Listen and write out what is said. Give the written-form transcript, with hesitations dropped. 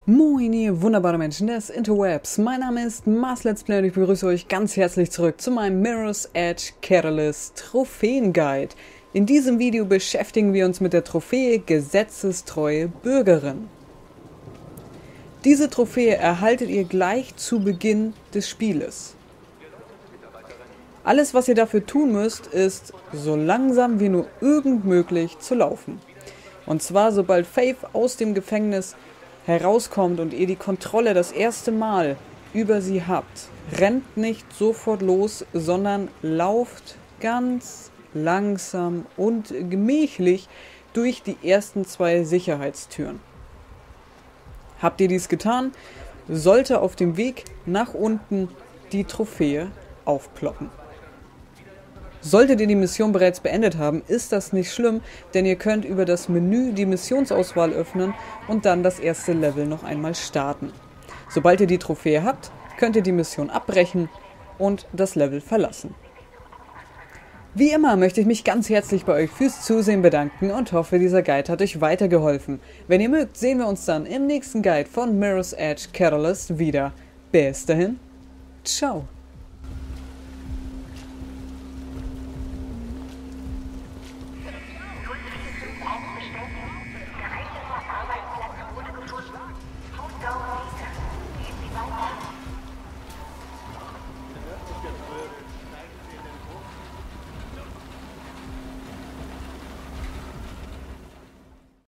Moin ihr wunderbare Menschen des Interwebs, mein Name ist Mars Let's Play und ich begrüße euch ganz herzlich zurück zu meinem Mirror's Edge Catalyst Trophäen Guide. In diesem Video beschäftigen wir uns mit der Trophäe Gesetzestreue Bürgerin. Diese Trophäe erhaltet ihr gleich zu Beginn des Spieles. Alles was ihr dafür tun müsst, ist so langsam wie nur irgend möglich zu laufen. Und zwar sobald Faith aus dem Gefängnis herauskommt und ihr die Kontrolle das erste Mal über sie habt, rennt nicht sofort los, sondern lauft ganz langsam und gemächlich durch die ersten zwei Sicherheitstüren. Habt ihr dies getan, sollte auf dem Weg nach unten die Trophäe aufploppen. Solltet ihr die Mission bereits beendet haben, ist das nicht schlimm, denn ihr könnt über das Menü die Missionsauswahl öffnen und dann das erste Level noch einmal starten. Sobald ihr die Trophäe habt, könnt ihr die Mission abbrechen und das Level verlassen. Wie immer möchte ich mich ganz herzlich bei euch fürs Zusehen bedanken und hoffe, dieser Guide hat euch weitergeholfen. Wenn ihr mögt, sehen wir uns dann im nächsten Guide von Mirror's Edge Catalyst wieder. Bis dahin, ciao!